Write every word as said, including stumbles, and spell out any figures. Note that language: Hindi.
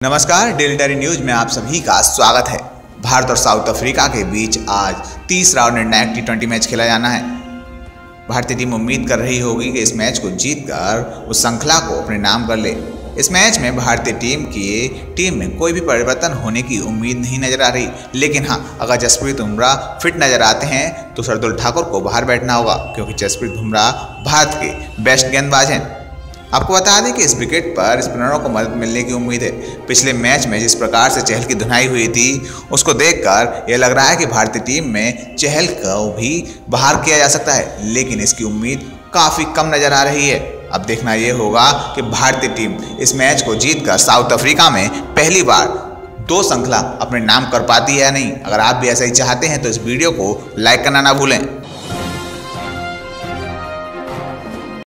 नमस्कार, डेली न्यूज में आप सभी का स्वागत है। भारत और साउथ अफ्रीका के बीच आज तीसरा और निर्णायक टी ट्वेंटी मैच खेला जाना है। भारतीय टीम उम्मीद कर रही होगी कि इस मैच को जीतकर उस श्रृंखला को अपने नाम कर ले। इस मैच में भारतीय टीम की टीम में कोई भी परिवर्तन होने की उम्मीद नहीं नजर आ रही, लेकिन हाँ, अगर जसप्रीत बुमराह फिट नजर आते हैं तो शार्दुल ठाकुर को बाहर बैठना होगा, क्योंकि जसप्रीत बुमराह भारत के बेस्ट गेंदबाज हैं। आपको बता दें कि इस विकेट पर स्पिनरों को मदद मिलने की उम्मीद है। पिछले मैच में जिस प्रकार से चहल की धुनाई हुई थी, उसको देखकर यह लग रहा है कि भारतीय टीम में चहल को भी बाहर किया जा सकता है, लेकिन इसकी उम्मीद काफ़ी कम नज़र आ रही है। अब देखना यह होगा कि भारतीय टीम इस मैच को जीतकर साउथ अफ्रीका में पहली बार दो श्रृंखला अपने नाम कर पाती है या नहीं। अगर आप भी ऐसा ही चाहते हैं तो इस वीडियो को लाइक करना ना भूलें।